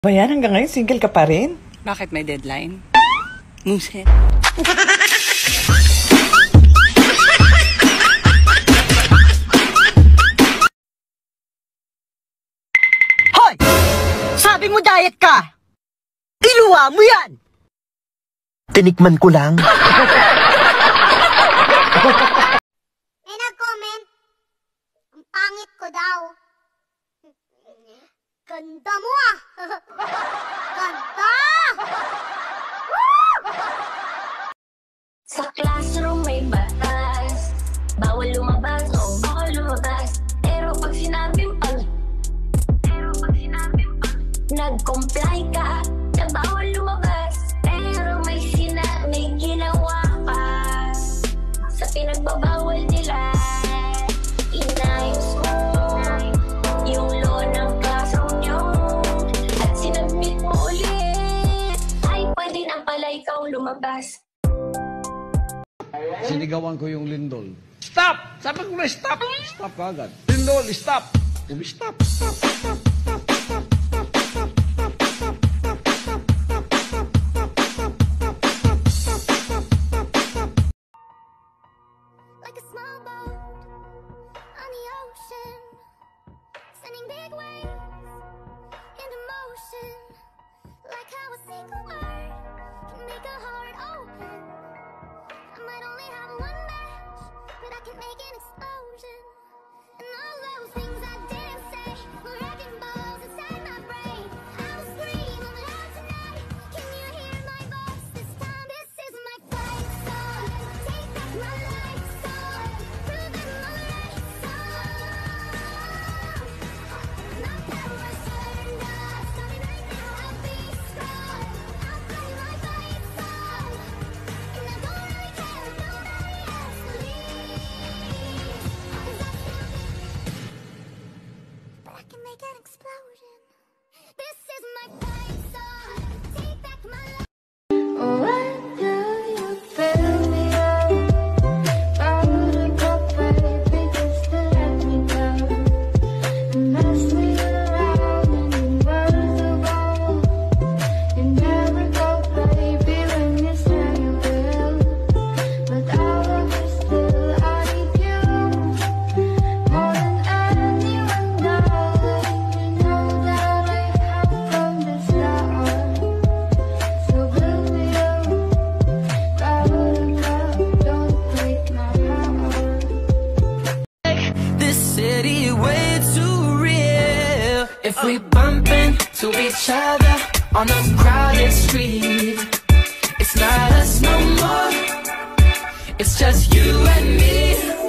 Bayan, hanggang ngayon single ka pa rin? Bakit may deadline? Muset. Hoy! Sabi mo diet ka! Iluwa mo yan! Tinikman ko lang. May nag-comment, ang pangit ko daw. Ganda mo ah! Ganda! Sa classroom may batas, bawal lumabas o bawal lumabas. Pero pag sinabing nag-comply ka, na bawal lumabas. Pero may ginawa pa sa pinagbabawal nila. Inayos mo yung law ng classroom nyo at sinabit mo ulit. Ay, pwede na pala ikaw lumabas. Sinigawan ko yung lindol. Stop! Sabi ko na stop! Stop ka agad. Lindol, stop! Stop! Stop! Stop! Like a small boat on the ocean, sending big waves into motion. Like how a single word can make a heart open. I might only have one match, but I can make an explosion. And all those things I didn't say were wrecking balls inside my brain. I will scream out loud tonight. Can you hear my voice this time? This is my fight song. Take back my life song. Prove that I'm right song. Not that we're certain of starting right now. I'll be strong. I'll play my fight song. And I don't really care if nobody else believes. 'Cause I feel but I can make an explosion. This is my fight song. Take back my life. When do you fill me up? Out of the baby, just to let me down and mess me around in the words of all. You never go, baby, when you say you will. But I love you still, I need you more than anyone, darling. You know that I have from the start. So build me up, grab a cup, don't break my heart. This city way too real. If we bump into each other on a crowded street, it's not us no more. It's just you and me.